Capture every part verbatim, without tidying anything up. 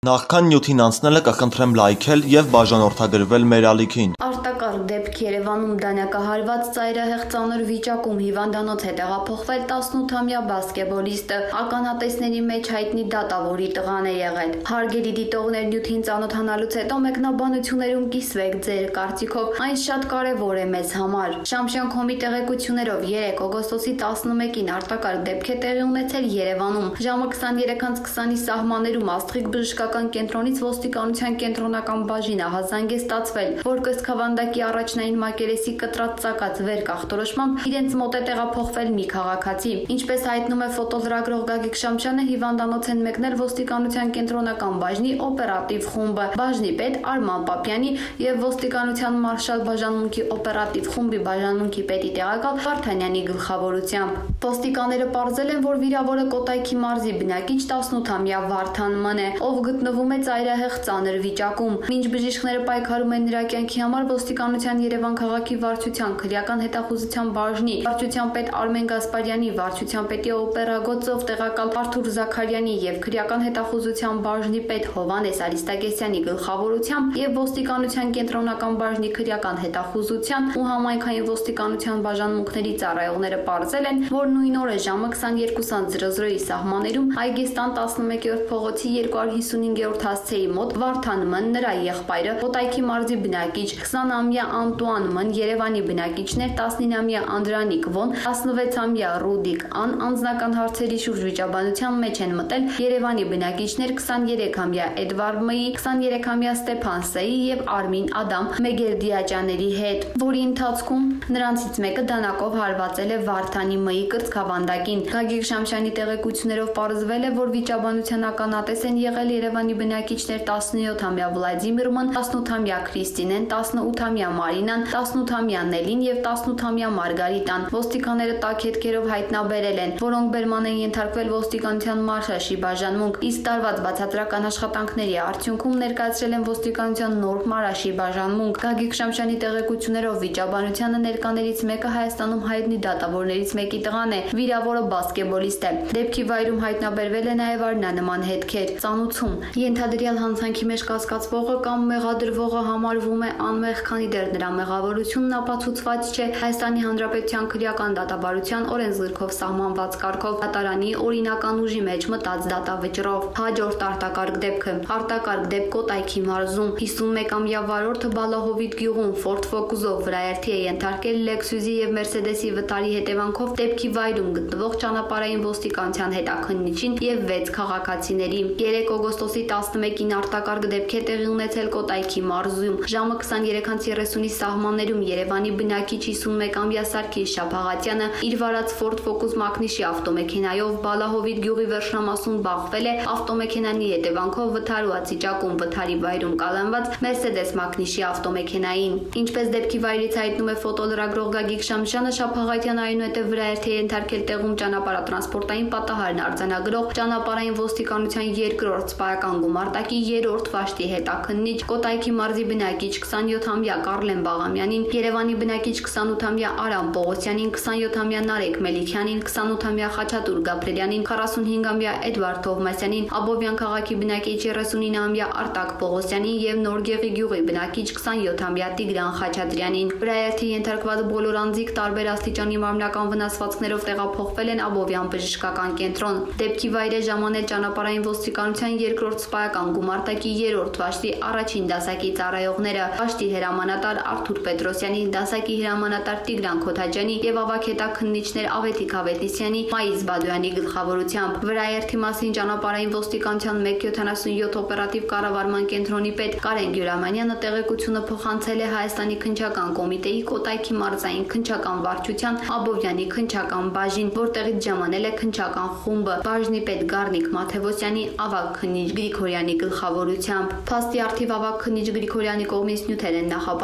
Նախքան նյութին անցնելը կխնդրեմ լայքել եւ բաժանորդագրվել մեր ալիքին։ Արտակարգ դեպք Երևանում դանակահարված ծայրահեղ ծանր վիճակում հիվանդանոց է տեղափոխվել տասնութամյա բասկետբոլիստը, ականատեսների մեջ հայտնի դատավորի տղան է եղել։ Հարգելի դիտողներ, նյութին ծանոթանալուց հետո մեկնաբանություններում կիսվեք ձեր կարծիքով, այն շատ կարևոր է մեզ համար։ Շամշյան կոմի տեղեկություններով երեկ օգոստոսի տասնմեկին արտակարգ դեպք է տեղի ունեցել Երևանում։ Ժամը քսաներեքից քսանի սահմաններում Աստղիկ բժշկական կենտրոնից ոստիկանության կենտրոնական բաժինը հազանգ է ստացվել, որ կսկավանդակի առաջնային մակերեսի կտրած ծակած վեր կախտորոշմամբ իրենց մոտ է տեղափոխվել մի քաղաքացի։ Ինչպես հայտնում է ֆոտոլրագրող Գագիկ Շամշյանը, հիվանդանոց են մեկնել ոստիկանության կենտրոնական բաժնի օպերատիվ խումբը, բաժնի պետ Արման Պապյանի եւ ոստիկանության մարշալ բաժանմունքի օպերատիվ խումբի բաժանմունքի պետի տեղակալ Վարդանյանի գլխավորությամբ։ Ոստիկանները պարզել են, որ վիրավորը Կոտայքի մարզի բնակիչ տասնութամյա Վարդան Մ է, ով գտնվում է ծայրահեղ ծանր վիճակում։ Մինչ բժիշկները պայքարում են նրա կյանքի համար, ոստիկանության Երևան քաղաքի վարչության քրեական հետախուզության բաժնի, վարչության պետ Արմեն Գասպարյանի, վարչության պետի օպերագծով տեղակալ Արթուր Զաքարյանի եւ քրեական հետախուզության բաժնի պետ Հովանես Արիստագեսյանի գլխավորությամբ եւ ոստիկանության կենտրոնական բաժնի քրեական հետախուզության ու համայնքային ոստիկանության բաժանմունքների ծառայողները պարզել են, որ նույն օրը ժամը քսաներկու սահմաններում Այգեստան տասնմեկերորդ փողոցի երկու հարյուր հիսունհինգերորդ հասցեի մոտ Վարդան Մ-ն, նրա եղբայրը, Կոտայքի մարզի բնակիչ, քսանամյա Անտուան Մ-ն, Երևանի բնակիչներ, տասնինամյա Անդրանիկ Վ-ն, տասնվեցամյա Ռուդիկ Ան անձնական հարցերի շուրջ վիճաբանության մեջ են մտել Երևանի բնակիչներ քսաներեքամյա Էդվարդ Մ-ի, քսաներեքամյա Ստեփան Ս-ի եւ Արմին Ադամ Մեգերդիաջյանների հետ, որի ընթացքում նրանցից մեկը դանակով հարվածել է Վարդանի Մ-ի կրծքավանդակին։ Գագիկ Շամշյանի տեղեկություններով պարզվել է, որ վիճաբանության ականատես են եղել Երևանի բնակիչներ տասնյոթամյա Վլադիմիր Մ-ն, տասնութամյա Քրիստինեն, տասնութամյա Մարինան, տասնութամյա Նելին եւ տասնութամյա Մարգարիտան։ Ոստիկանները տաք հետքերով հայտնաբերել են, որոնք բերման են ենթարկվել ոստիկանության Մարշաշի բաժանմունք, իսկ տարված բացատրական աշխատանքների արդյունքում ներկայացրել են ոստիկանության Նոր Մարաշի բաժանմունք։ Գագիկ Շամշյանի տեղեկություններով վիճաբանությանը ներկաներից մեկը Հայաստանում հայտնի դատավորներից մեկի տղան է, վիրավորը բասկետբոլիստ է։ Դեպքի վայրում հայտնաբերվել է նաեւ արնանման հետքեր։ Ծանուցում ենթադրյալ հանցանքի մեջ կասկածվողը կամ մեղադրվողը համարվում է անմեղ, քանի դեռ նրա մեղավորությունն ապացուցված չէ Հայաստանի Հանրապետության քրեական դատաբարության օրենսգրքով սահմանված կարգով դատարանի օրինական ուժի մեջ մտած դատավճռով։ Հաջորդ արտակարգ դեպքը արտակարգ դեպք Կոտայքի մարզում հիսունմեկամյա վարորդը Բալահովիտ գյուղում Ford Focus-ով վրաերթի է ենթարկել Lexus-ի եւ Mercedes-ի վտարի հետևանքով դեպքի վայրում գտնվող ճանապարհային ոստիկանության հետաքննիչին եւ վեց քաղաքացիների։ երեք օգոստոսի տասնմեկին արտակարգ դեպք է տեղի ունեցել Կոտայքի մարզում։ Ժամը քսաներեքից երեսունի սահմաններում Երևանի բնակիչ հիսունմեկամյա Սարգիս Շաբաղատյանը իր վարած Ford Focus մակնիշի ավտոմեքենայով Բալահովիտ գյուղի վերջնամասում բախվել է ավտոմեքենանի հետևանքով վթարված վիճակում վթարի վայրում կալանված Mercedes մակնիշի ավտոմեքենային։ Ինչպես դեպքի վայրից հայտնում է ֆոտոլրագրող Գագիկ Շամշյանը, Շաբաղատյանը այնուհետև վրաերթ է ենթարկել տեղում ճանապարհատրանսպորտային պատահարն արձանագրող ճանապարհային ոստիկանության երկրորդ սպայական գումարտակի երրորդ վաշտի հետաքննիչ Կոտայքի մարզի բնակիչ քսանյոթամյա Կարլեն Բաղամյանին, Երևանի բնակիչ քսանութամյա Արամ Պողոսյանին, քսանյոթամյա Նարեկ Մելիքյանին, քսանութամյա Խաչատուր Գաբրելյանին, քառասունհինգամյա Էդվարդ Թովմասյանին, Աբովյան քաղաքի բնակիչ երեսունինամյա Արտակ Պողոսյանին եւ Նորգեղի գյուղի բնակիչ քսանյոթամյա Տիգրան Խաչատրյանին։ Վրաերթի ենթարկված բոլոր անձիկ տարբեր աստիճանի մարմնական վնասվածքներով տեղափոխվել են Աբովյան բժշկական կենտրոն։ Դեպքի վայր է ժամանել ճանապարհային ոստիկանության երկրորդ սպայական գումարտակի երրորդ վաշտի առաջին դասակի ծառայողները, վաշտի հրամանատար Արթուր Պետրոսյանի, դասակի հրամանատար Տիգրան Քոթաջյանի եւ ավագ հետաքննիչներ Ավետիք Ավետիսյանի, Մայիս Բադոյանի գլխավորությամբ։ Վրաերթի մասին ճանապարհային ոստիկանության մեկ յոթանասունյոթ օպերատիվ կառավարման կենտրոնի պետ Կարեն Գյուրամանյանը տեղեկությունը փոխանցել է Հայաստանի քննչական կոմիտեի Կոտայքի մարզային քննչական վարչության Աբովյանի քննչական բաժին, որտեղից ժամանել է քննչական խումբը բաժնի պետ Գառնիկ Մաթևոսյանի, ավագ քննիչ Գրիգորյանի գլխավորությամբ։ Փաստի առթիվ ավագ քննիչ Գրիգորյանի կողմից նյութեր են նախապատրաստվում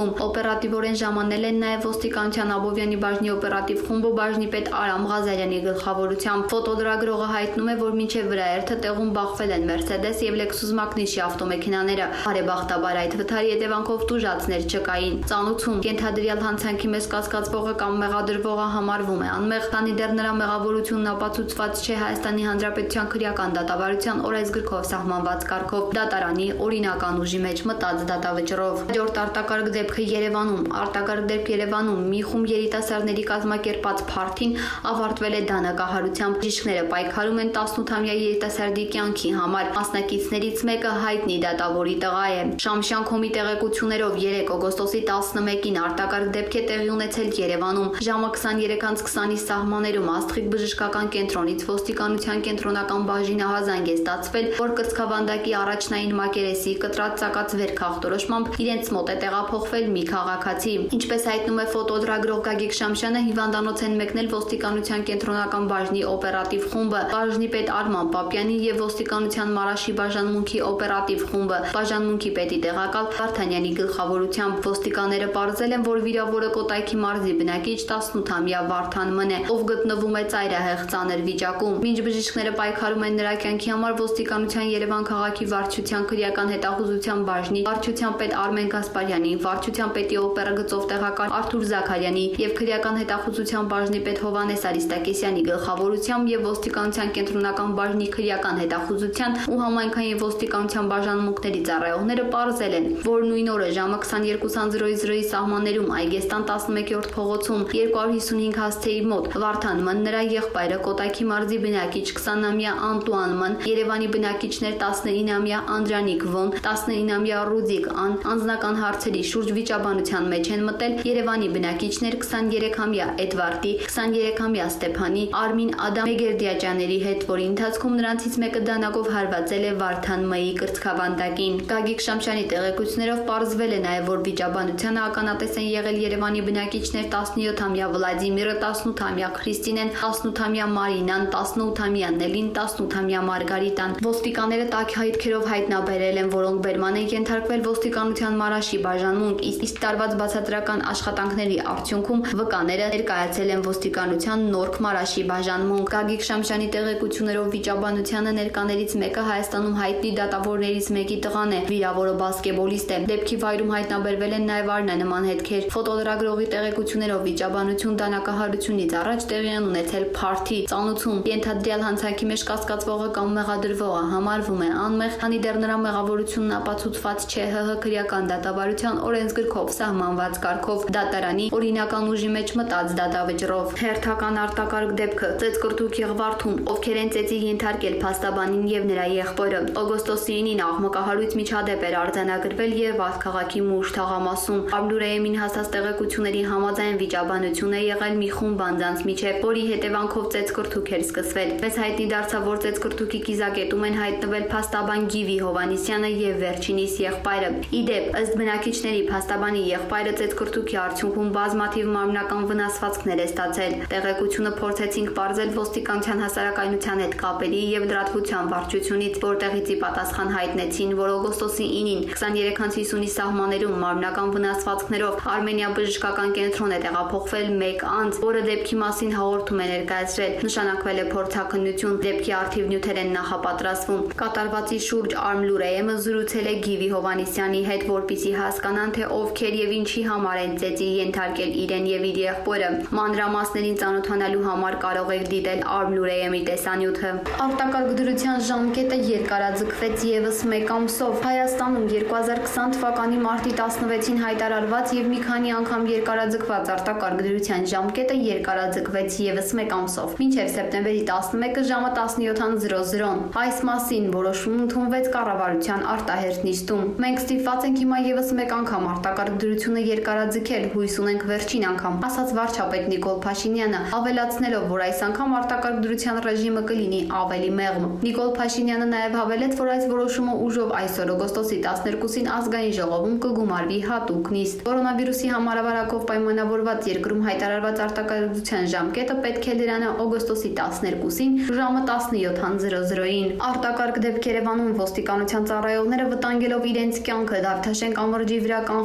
հարվածում։ Օպերատիվորեն ժամանել են նաև ոստիկանության Աբովյանի բաժնի օպերատիվ խումբը բաժնի պետ Արամ Ղազարյանի գլխավորությամբ։ Ֆոտոդրագրողը հայտնում է, որ մինչև վրաերթը տեղում բախվել են Mercedes եւ Lexus Magnus-ի ավտոմեքենաները։ Բարեբախտաբար այդ վթարի հետևանքով տուժածներ չկային։ Ծանոթում կենթադրյալ հանցանքի մեջ կասկածվողը կամ մեղադրվողը համարվում է անմեղ, քանի դեռ նրա մեղավորությունն ապացուցված չէ Հայաստանի Հանրապետության քրեական դատավարության օրենսգրքով սահմանված կարգով դատարանի օրինական ուժի մեջ մտած դատավճռով։ Հաջորդ արտակարգ դեպքը Երևանում։ Արտակարգ դեպք Երևանում մի խումբ երիտասարդների կազմակերպած փարթին ավարտվել է դանակահարությամբ։ Բժիշկները պայքարում են տասնութամյա երիտասարդի կյանքի համար։ Մասնակիցներից մեկը հայտնի դատավորի տղա է։ Շամշյանքոմի տեղեկություններով երեկ օգոստոսի տասնմեկին արտակարգ դեպք է տեղի ունեցել Երևանում։ Ժամը քսաներեք անց քսանի սահմաններում Աստղիկ բժշկական կենտրոնից ոստիկանության կենտրոնական բաժինը հազանգ է ստացվել, որ կրծքավանդակի առաջնային մակերեսի կտրած ծակած վերքախտորոշմամբ իրենց մոտ է տեղափոխվել մի քաղաքացի։ Ինչպես հայտնում է ֆոտոդրագրող Գագիկ Շամշյանը, հիվանդանոց են մեկնել ոստիկանության կենտրոնական բաժնի օպերատիվ խումբը, բաժնի պետ Արման Պապյանի եւ ոստիկանության Մարաշի բաժանմունքի օպերատիվ խումբը, բաժանմունքի պետի տեղակալ Վարդանյանի գլխավորությամբ։ Ոստիկանները պարզել են, որ վիրավորը Կոտայքի մարզի բնակիչ տասնութամյա Վարդան Մ է, ով գտնվում է ծայրահեղ ծանր վիճակում։ Մինչ բժիշկները պայքարում են նրա կյանքի համար, ոստիկանության Երևան քաղաքի վարչության քրեական հետախուզության բաժնի վարչության պետ Արմեն Գասպարյանի, վարչության պետի օպերագծով տեղակալ Արթուր Զաքարյանի եւ քրեական հետախուզության բաժնի պետ Հովանես Արիստակեսյանի գլխավորությամբ եւ ոստիկանության կենտրոնական բաժնի քրեական հետախուզության ու համայնքային ոստիկանության բաժանմունքների ծառայողները պարզել են, որ նույն օրը ժամը քսաներկու զրոյի սահմաններում Այգեստան տասնմեկերորդ փողոցում երկու հարյուր հիսունհինգ հասցեի մոտ Վարդան Մ-ն, նրա եղբայրը Կոտայքի մարզի բնակիչ քսանամյա Անտուան Մ-ն, Երևանի բնակիչներ տասնինամյա Անդրանիկ Վ-ն, տասնինամյա Ռուդիկ Ան անձնական հարցերի շուրջ վիճաբանության մեջ են մտել Երևանի բնակիչներ քսաներեքամյա Էդվարդի, քսաներեքամյա Ստեփանի, Արմին Ադամ Մեգերդիաճյանների հետ, որի ընթացքում նրանցից մեկը դանակով հարվածել է Վարդան Մ-ի կրծքավանդակին։ Գագիկ Շամշյանի տեղեկություններով պարզվել է նաև, որ վիճաբանությանը ականատես են եղել Երևանի բնակիչներ տասնյոթամյա Վլադիմիրը, տասնութամյա Քրիստինեն, տասնութամյա Մարինան, տասնութամյա Նելին, տասնութամյա Մարգարիտան։ Ոստիկանները տաք հայտքերով հայտնաբերել են, որոնք բերման են ենթարկվել ոստիկանության Մարաշի բաժանմունք, իսկ տարված բացատրական աշխատանքների արդյունքում վկաները ներկայացել են ոստիկանության Նորք Մարաշի բաժանմունք։ Գագիկ Շամշյանի տեղեկություններով վիճաբանությանը ներկաներից մեկը Հայաստանում հայտնի դատավորներից մեկի տղան է։ Վիրավորը բասկետբոլիստ է։ Դեպքի վայրում հայտնաբերվել են նաև արնանման հետքեր։ Ֆոտոդրագրողի տեղեկություններով վիճաբանություն դանակահարությունից առաջ տեղի են ունեցել փարթի։ Ծանոթում կենթադրյալ հանցանքի մեջ կասկածվողը կամ մեղադրվողը համարվում է անմեղ, քանի դեռ նրա մեղավորությունն ապացուցված չէ ՀՀ քրեական դատավարության օրենսգրքով սահմանված կարգով դատարանի օրինական ուժի մեջ մտած դատավճռով։ Հերթական արտակարգ դեպքը Ծեծկրտուկ Եղվարդում, ովքեր են ծեծի ենթարկել փաստաբանին եւ նրա եղբորը։ Օգոստոսի ինին աղմկահարույց միջադեպ էր արձանագրվել Երևան քաղաքի Մուշ թաղամասում։ Աբլուրեյեմին հասած տեղեկությունների համաձայն վիճաբանություն է եղել մի խումբ անձանց միջև, որի հետևանքով ծեծկրտուկ էր սկսվել։ Մեզ հայտնի դարձավ, որ ծեծկրտուկի կիզակետում են հայտնվել փաստաբան Գիվի Հովանիսյանը եւ վերջինիս եղբայրը։ Իդեպ, ըստ բնակիչների, փաստաբանի եղբայրը ծեծկրտուկի արդյունքում բազմաթիվ մարմնական վնասվածքներ է ստացել։ Տեղեկությունը փորձեցինք պարզել ոստիկանության հասարակայնության հետ կապերի եւ լրատվության վարչությունից, որտեղից ի պատասխան հայտնեցին, որ օգոստոսի ինին քսաներեք անց հիսունի սահմաններում մարմնական վնասվածքներով Արմենիա բժշկական կենտրոն է տեղափոխվել մեկ անձ, որը դեպքի մասին հաղորդում է ներկայացրել։ Նշանակվել է փորձաքննություն, դեպքի արդիվ նյութեր են նախապատրաստվում։ Կատարվածի շուրջ Արմլուրեյեմը զրուցել է Գիվի Հովանիսյանի հետ, որպեսզի հասկանան, թե ովքեր եւ ինչի համար են ծեծի ենթարկել իրեն եւ իր եղբորը։ Մանրամասներին ծանոթանալու համար կարող եք դիտել Արմլուրեյեմի տեսանյութը։ Արտակարգ դրության ժամկետը երկարաձգվեց եւս մեկ ամսով։ Հայաստանում երկու հազար քսան թվականի մարտի տասնվեցին հայտարարված եւ մի քանի անգամ երկարաձգված արտակարգ դրության ժամկետը երկարաձգվեց եւս մեկ ամսով, մինչեւ սեպտեմբերի տասնմեկը ժամը տասնյոթ զրո զրոն։ Այս մասին որոշում ընդունվեց կառավարության արտահերթ նիստում։ Մենք ստիպված ենք հիմա եւս մեկ անգամ արտակարգ դրությունը երկարաձգել, հույս ունենք վերջին անգամ, ասաց վարչապետ Նիկոլ Փաշինյանը, ավելացնելով, որ այս անգամ արտակարգ դրության ռեժիմը կլինի ավելի մեղմ։ Նիկոլ Փաշինյանը նաեւ հավելեց, որ այս որոշումը ուժով այսօր օգոստոսի տասներկուսին ազգային ժողովում կգումարվի հատուկ նիստ։ Կորոնավիրուսի համարավարակով պայմանավորված երկրում հայտարարված արտակարգության ժամկետը պետք է դրանա օգոստոսի տասներկուսին ժամը տասնյոթ զրո զրոին։ Արտակարգ դեպք Երևանում ոստիկանության ծառայողները վտանգելով իրենց կյանքը Դավթաշեն կամրջի վրա կանխ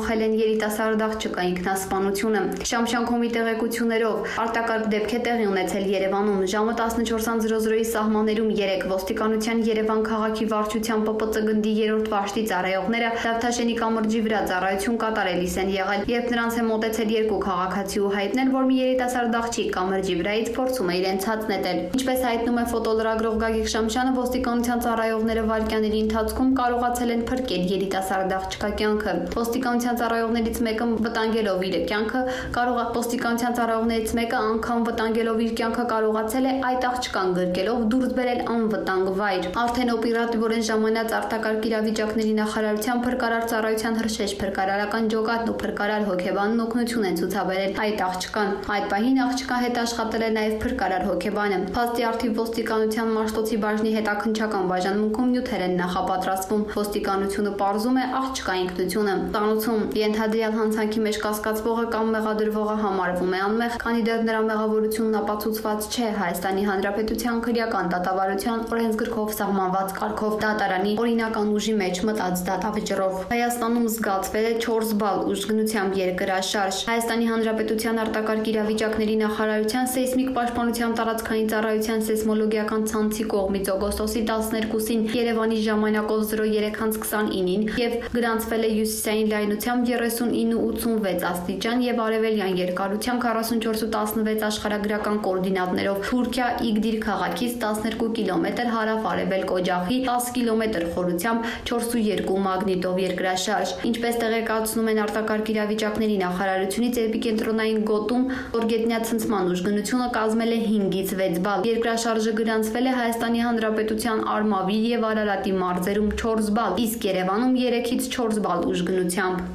կանխել են երիտասարդ աղջկա ինքնասպանությունը։ Շամշանքոմի տեղեկություններով արտակարգ դեպք է տեղի ունեցել Երևանում ժամը տասնչորս զრო զրոյի սահմաններում երեկ ոստիկանության Երևան քաղաքի վարչության Պ Պ Ծ գնդի երրորդ վարշտի ծառայողները Դավթաշենի կամրջի վրա ծառայություն կատարելիս են եղել, երբ նրանց է մոտեցել երկու քաղաքացի ու հայտնել, որ մի երիտասարդ աղջիկ կամրջի վրայից փորձում է իրեն ցած նետել։ Ինչպես հայտնում է ֆոտոլրագրող Գագիկ Շամշյանը, ոստիկանության ծառայողները վայրկյանների ընթացքում կարողացել են փրկել երիտասարդ աղջկա կյանքը։ Ոստիկանության ծառայողներից մեկը վտանգելով իր կյանքը կարող է ոստիկանության ծառայողներից մեկը անգամ վտանգելով իր կյանքը կարողացել է այդ աղջկան գրկելով դուրս բերել անվտանգ վայր։ Արդեն օպերատիվորեն ժամանած արտակարգ իրավիճակների նախարարության փրկարար ծառայության Հրշեջ փրկարարական ջոկատն ու փրկարար հոգեբանն օգնություն են ցուցաբերել այդ աղջկան։ Այդ պահին աղջկա հետ աշխատել է նաև փրկարար հոգեբանը։ Փաստի արդիվ ոստիկանության Մաշտոցի բաժնի հետաքննչական բաժանմունքում նյութեր են նախապատրաստվում։ Ոստիկանությունը պարզում է աղջկա ինքնությունը։ Տանոցում ենթադրյալ հանցանքի մեջ կասկածվողը կամ մեղադրվողը համարվում է անմեղ, քանի դեռ նրա մեղավորությունն ապացուցված չէ Հայաստանի Հանրապետության քրեական դատավարության օրենսգրքով սահմանված կարգով դատարանի օրինական ուժի մեջ մտած դատավճռով։ Հայաստանում զգացվել է չորս բալ ուժգնությամբ երկրաշարժ։ Հայաստանի Հանրապետության արտակարգ իրավիճակների նախարարության սեյսմիկ պաշտպանության տարածքային ծառայության սեյսմոլոգիական ցանցի կողմից օգոստոսի տասներկուսին Երևանի ժամանակով զրո երեք քսանինին եւ գրանցվել է հյուսիսային լայնությամբ երեսունինը ութսունվեց աստիճան եւ արևելյան երկարությամբ քառասունչորս ու տասնվեց աշխարհագրական կոորդինատներով Թուրքիա Իգդիր քաղաքից տասներկու կիլոմետր հարավ-արևելք օջախի տասը կիլոմետր խորությամբ չորս ու երկու մագնիտով երկրաշարժ։ Ինչպես տեղեկացնում են արտակարգ իրավիճակների նախարարությունից, էպիկենտրոնային գոտում օրգետնյա ցնցման ուժգնությունը կազմել է հինգից վեց բալ։ Երկրաշարժը գրանցվել է Հայաստանի Հանրապետության Արմավիր եւ Արարատի մարզերում չորս բալ, իսկ Երևանում երեքից չորս բալ ուժգնությամբ։